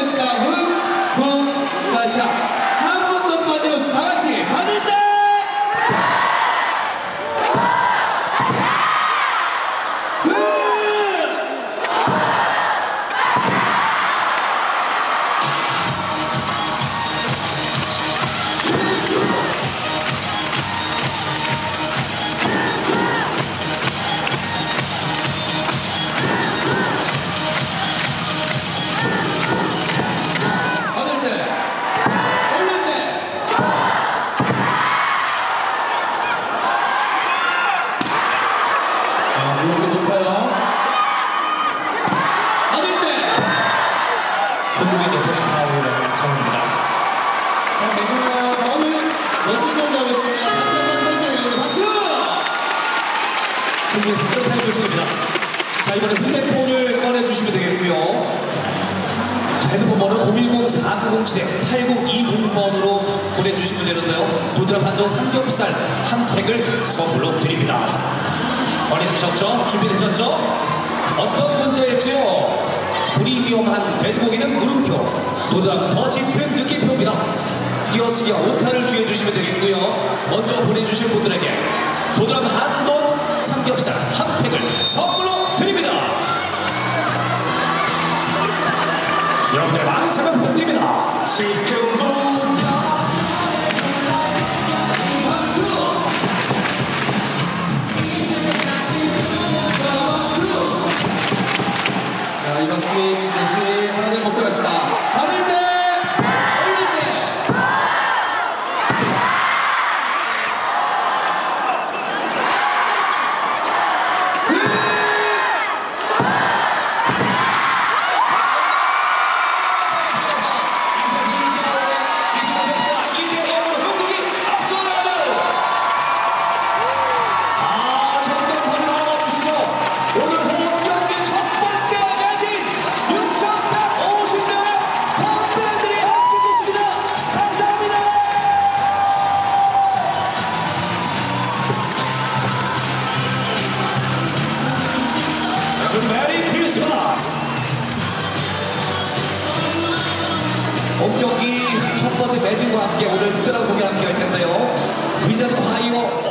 받아봅시다. 다시 한 번 더 받아봅시다. 다 같이 받을 때. 자, 이번에 휴대폰을 꺼내주시면 되겠고요. 자, 핸드폰 번호 010-4907-8020번으로 보내주시면 되는데요. 도드람 한돈 삼겹살 한 팩을 선물로 드립니다. 꺼내주셨죠? 준비되셨죠? 어떤 문제일지요? 프리미엄한 돼지고기는 물음표, 도드람 더 짙은 느낌표입니다. 띄어쓰기와 오타를 주해주시면 되겠고요. 먼저 보내주신 분들에게 도드람 한돈 삼겹살 한 팩을 선물로 드립니다. 여러분들의 많은 참여 부탁드립니다. 지금부터 자, 이 박수 주듯이 하나님 목소리 합시다. 받을 때, 올릴 때. 메리 크리스마스! 본 경기 첫 번째 매진과 함께 오늘 특별한 공연 함께 할 텐데요. 위자드 파이어